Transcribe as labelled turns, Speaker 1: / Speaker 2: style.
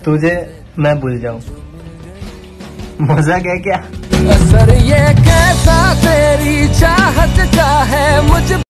Speaker 1: तुझे मैं भूल जाऊं, मजाक है क्या?
Speaker 2: असर ये कैसा तेरी चाहत का है मुझ